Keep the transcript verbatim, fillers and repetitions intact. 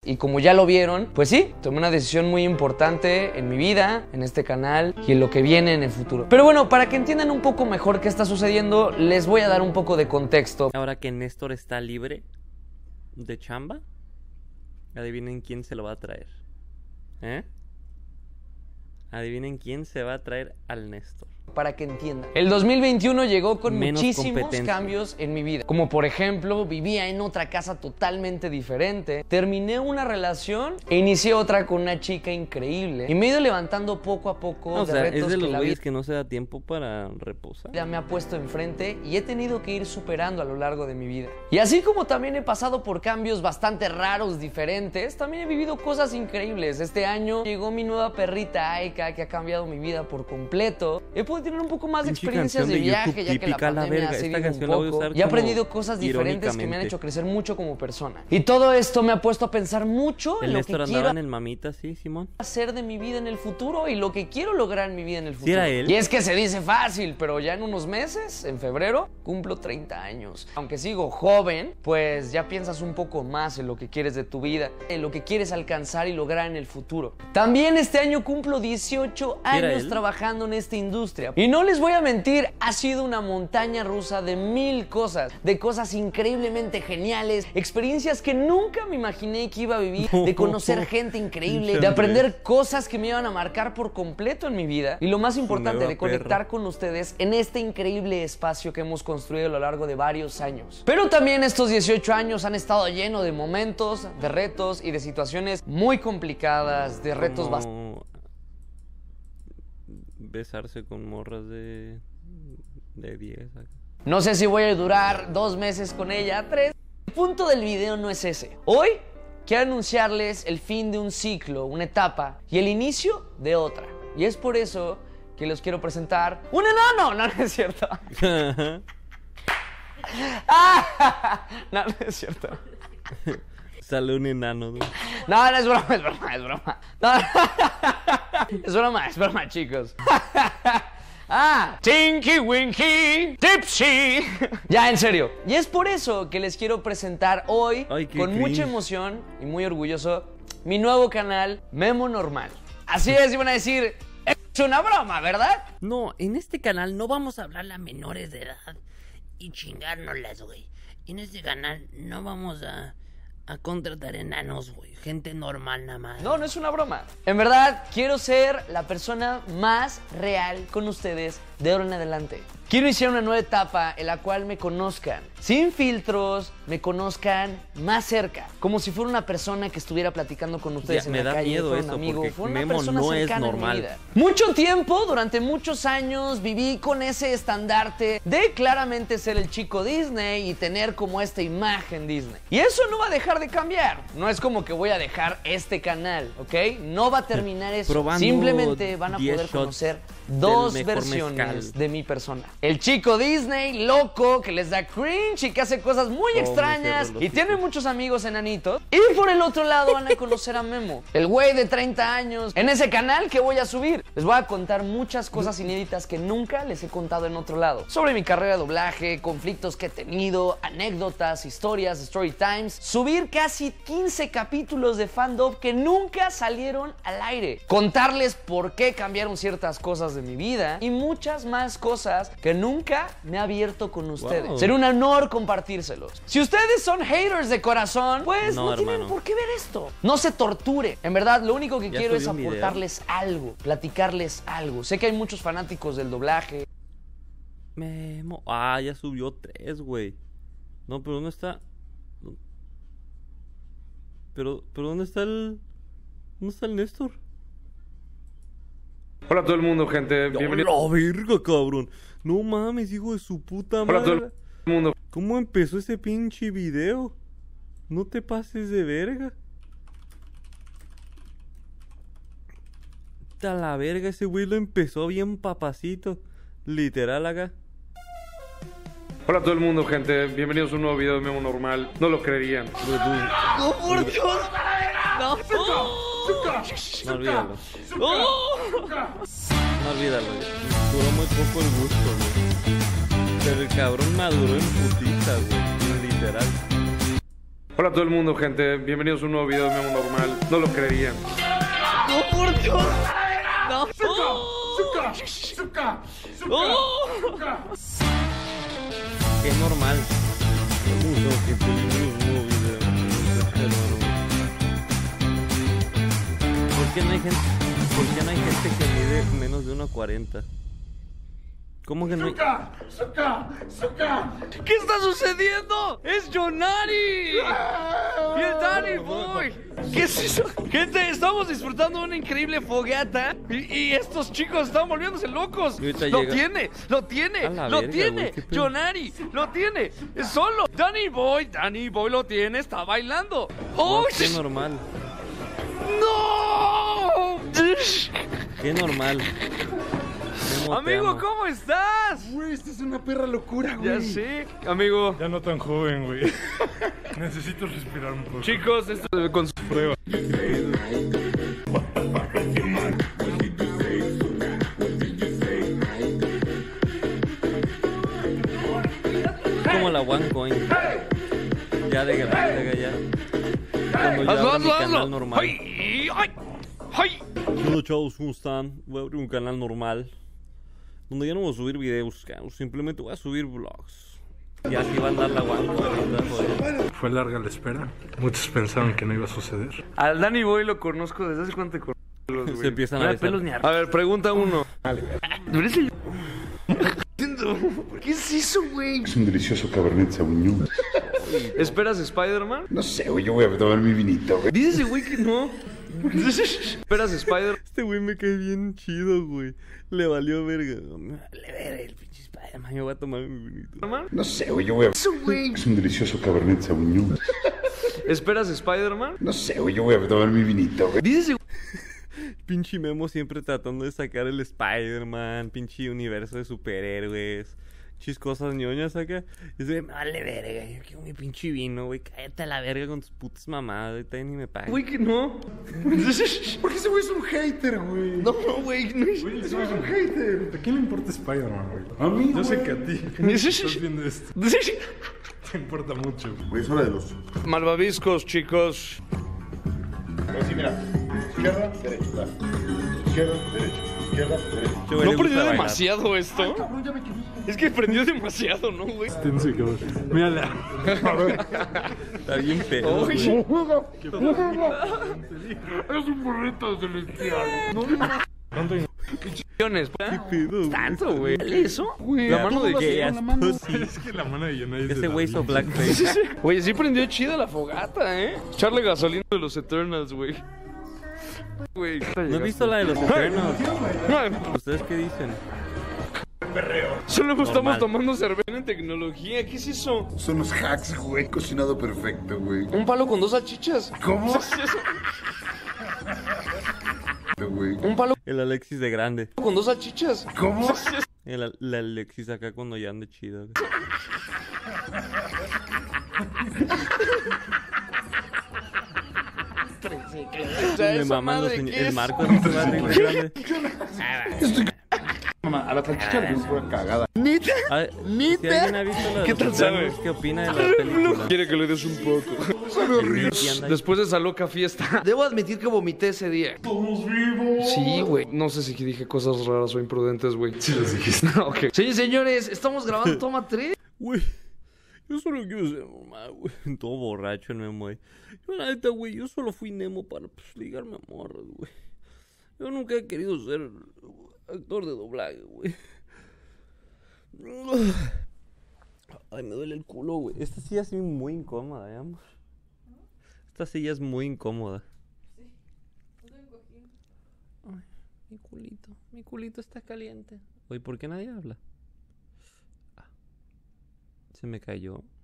Y como ya lo vieron, pues sí, tomé una decisión muy importante en mi vida, en este canal y en lo que viene en el futuro. Pero bueno, para que entiendan un poco mejor qué está sucediendo, les voy a dar un poco de contexto. Ahora que Néstor está libre de chamba, adivinen quién se lo va a traer. ¿Eh? Adivinen quién se va a traer al Néstor. Para que entiendan. El dos mil veintiuno llegó con Menos muchísimos cambios en mi vida. Como por ejemplo, vivía en otra casa totalmente diferente. Terminé una relación e inicié otra con una chica increíble. Y me he ido levantando poco a poco O de sea, retos es de los que la güeyes vida que no se da tiempo para reposar. me ha puesto enfrente y he tenido que ir superando a lo largo de mi vida. Y así como también he pasado por cambios bastante raros, diferentes, también he vivido cosas increíbles. Este año llegó mi nueva perrita Aika, que ha cambiado mi vida por completo. He podido tener un poco más de Pinche experiencias de, canción de viaje, YouTube ya que la típica, la pandemia verga. ha Esta seguido un canción la voy a poco. usar Y he como aprendido cosas diferentes que me han irónicamente. hecho crecer mucho como persona. Y todo esto me ha puesto a pensar mucho El en lo Néstor que andaba quiero en el mamita, sí, Simón. hacer de mi vida en el futuro y lo que quiero lograr en mi vida en el futuro. ¿Sí era él? Y es que se dice fácil, pero ya en unos meses, en febrero, cumplo treinta años. Aunque sigo joven, pues ya piensas un poco más en lo que quieres de tu vida, en lo que quieres alcanzar y lograr en el futuro. También este año cumplo dieciocho ¿Sí era años él? trabajando en esta industria. Y no les voy a mentir, ha sido una montaña rusa de mil cosas, de cosas increíblemente geniales, experiencias que nunca me imaginé que iba a vivir, de conocer gente increíble, de aprender cosas que me iban a marcar por completo en mi vida y lo más importante, nueva de conectar perra. con ustedes en este increíble espacio que hemos construido a lo largo de varios años. Pero también estos dieciocho años han estado llenos de momentos, de retos y de situaciones muy complicadas, de retos bastante Como besarse con morras de de diez. No sé si voy a durar dos meses con ella, tres. El punto del video no es ese. Hoy quiero anunciarles el fin de un ciclo, una etapa y el inicio de otra. Y es por eso que les quiero presentar un enano. No, no es cierto. Ah, no, no es cierto. Sale un enano, ¿no? No, no es broma, es broma, es broma. No, es broma, es broma, chicos. Ah, Tinky Winky Tipsy. Ya, en serio. Y es por eso que les quiero presentar hoy, Ay, qué con cringe. mucha emoción y muy orgulloso, mi nuevo canal, Memo Normal. Así es, iban a decir, es una broma, ¿verdad? No, en este canal no vamos a hablarle a menores de edad y chingárnoslas, güey. En este canal no vamos a, a contratar enanos, güey. Gente normal nada más. No, no es una broma. En verdad, quiero ser la persona más real con ustedes de ahora en adelante. Quiero iniciar una nueva etapa en la cual me conozcan sin filtros, me conozcan más cerca, como si fuera una persona que estuviera platicando con ustedes Ya, en me la da calle, miedo fuera un eso, amigo, porque fuera una Memo persona no es cercana en mi normal. vida. Mucho tiempo, durante muchos años, viví con ese estandarte de claramente ser el chico Disney y tener como esta imagen Disney. Y eso no va a dejar de cambiar. No es como que voy a dejar este canal, ¿ok? No va a terminar eso. Probando Simplemente van a diez poder shots conocer del dos mejor versiones mezcal. de mi persona. El chico Disney, loco, que les da cringe y que hace cosas muy Oh, extrañas me cerró y los tiene hijos. muchos amigos enanitos. Y por el otro lado van a conocer a Memo, el güey de treinta años, en ese canal que voy a subir. Les voy a contar muchas cosas inéditas que nunca les he contado en otro lado. Sobre mi carrera de doblaje, conflictos que he tenido, anécdotas, historias, story times. Subir casi quince capítulos de fandom que nunca salieron al aire. Contarles por qué cambiaron ciertas cosas de mi vida y muchas más cosas que nunca me he abierto con ustedes. Wow. Será un honor compartírselos. Si ustedes son haters de corazón, pues no, No, tienen hermano. por qué ver esto. No se torture. En verdad, lo único que ¿Ya quiero es subió un video? aportarles algo, platicarles algo. Sé que hay muchos fanáticos del doblaje. Memo. Ah, ya subió tres, güey. No, pero ¿dónde está? Pero, pero ¿dónde está el... ¿Dónde está el Néstor? Hola a todo el mundo, gente. Bienvenido. ¡A la verga, cabrón! No mames, hijo de su puta Hola a todo madre. el mundo. ¿Cómo empezó ese pinche video? No te pases de verga. A la verga, ese güey lo empezó bien papacito. Literal acá. Hola a todo el mundo, gente. Bienvenidos a un nuevo video de Memo Normal. No lo creerían. ¡No, por Dios! ¡No! No olvídalo. No olvídalo, güey. Duró muy poco el gusto, güey. Pero el cabrón maduró en putiza, güey. Literal. Hola a todo el mundo, gente. Bienvenidos a un nuevo video de Memo Normal. No lo creerían. ¡No, por Dios! ¡No! ¡Zuka! ¡Zuka! ¡Zuka! Qué normal. Mundo que tiene un nuevo video. ¿Por qué no hay gente, por qué no hay gente que mide menos de uno cuarenta? ¿Cómo que no hay? ¡Zuka! ¡Zuka! ¡Zuka! ¿Qué está sucediendo? ¡Es Jonari! ¡Y el Danny Boy! ¿Qué es eso? Gente, estamos disfrutando de una increíble fogata y, y estos chicos están volviéndose locos. Y ahorita ¡Lo llega- tiene! ¡Lo tiene! A la ¡Lo verga, tiene! güey, qué pedo. ¡Jonari! ¡Lo tiene! ¡Es solo! ¡Danny Boy! ¡Danny Boy lo tiene! ¡Está bailando! ¡Oh! No, qué normal. ¡No! Qué normal. Memo, te Amigo, amo. ¿cómo estás? Güey, esta es una perra locura, güey. Ya sé, amigo. Ya no tan joven, güey. Necesito respirar un poco. Chicos, esto es con su prueba. Como la OneCoin. Ya de grande, ya. Cuando yo ¡Hazlo, abra mi hazlo, canal hazlo! normal. ¡Ay! ¡Ay! ¡Ay! Hola chavos, ¿cómo están? Voy a abrir un canal normal donde ya no voy a subir videos, cabrón, simplemente voy a subir vlogs. Y así va a andar la OneCoin. Fue larga la espera. Muchos pensaron que no iba a suceder. Al Danny Boy lo conozco desde hace cuánto te conozco. Se empiezan a No hay besar. pelos ni ar- A ver, pregunta uno. ¿Tú eres el- ¿Qué es eso, güey? Es un delicioso Cabernet Sauvignon. ¿Esperas Spider-Man? No sé, güey, yo voy a tomar mi vinito, güey. Dice ese güey que no. ¿Esperas Spider-Man? Este güey me cae bien chido, güey. Le valió verga. Me vale verga el pinche Spider-Man. Yo voy a tomar mi vinito. No sé, güey, yo voy a... Eso, güey. Es un delicioso Cabernet Sauvignon. ¿Esperas Spider-Man? No sé, güey, yo voy a tomar mi vinito, güey. Dice ese güey. Pinche Memo siempre tratando de sacar el Spider-Man, pinche universo de superhéroes, chis cosas ñoñas acá. Y ese güey, me vale verga, yo quiero mi pinche vino, güey. Cállate a la verga con tus putas mamadas, ahorita ni me pagan. Güey, que no. Porque ese güey es un hater, güey. No, güey, no es. Güey, ese güey es un hater. ¿A quién le importa Spider-Man, güey? A mí, Yo sé güey. que a ti. Estás viendo esto. Te importa mucho, güey. Güey, es hora de los... Malvaviscos, chicos. Así, mira. Izquierda, derecha. va. Izquierda, derecha. Izquierda, derecha. Este güey ¿No le gusta prendió bailar. demasiado esto? Es que prendió demasiado, ¿no, güey? Tense, cabrón. Mírala. Está bien feo, güey. Oye, Es un burrito celestial. ¿Cuánto millones. ¿Qué pedo, güey? Tanto, güey. ¿Eso? Güey. La La mano de gay qué? ass pussy. Es que la mano de Jonah es de Ese la güey hizo vida. blackface. Oye, sí prendió chida la fogata, ¿eh? Echarle gasolina de los Eternals, güey. Güey. ¿No has visto la de los Eternals? Ay, ¿Ustedes qué dicen? Solo estamos Normal. tomando cerveza en tecnología. ¿Qué es eso? Son los hacks, güey. Cocinado perfecto, güey. Un palo con dos salchichas. ¿Cómo? ¿Qué es eso? Güey. Un palo El Alexis de grande. con dos salchichas. ¿Cómo? ¿Qué es eso? El, Al- el Alexis acá cuando ya ande chido. güey. O sea, Me esa maman los madre, señ- ¿qué El es? Marco así se va a hacer grande. Mamá, a la salchicha le puso una cagada. Ah, Si alguien ha visto la de ¿Qué los tal sabe? Eternals, ¿qué opina de la película? Quiere que le des un poco. Y anda ahí. Después de esa loca fiesta. Debo admitir que vomité ese día. ¡Somos vivos! Sí, güey. No sé si dije cosas raras o imprudentes, güey. Sí los dijiste. Ok. Sí, señores, estamos grabando Toma tres. Güey, yo solo quiero ser normal, güey. Todo borracho, Nemo, güey. Yo, la neta, güey, yo solo fui Nemo para pues, ligarme a morras, güey. Yo nunca he querido ser actor de doblaje, güey. Ay, me duele el culo, güey. Esta silla es muy incómoda, ¿eh, amor? Esta silla es muy incómoda. Ay, mi culito. Mi culito está caliente. Oye, ¿por qué nadie habla? Ah, se me cayó.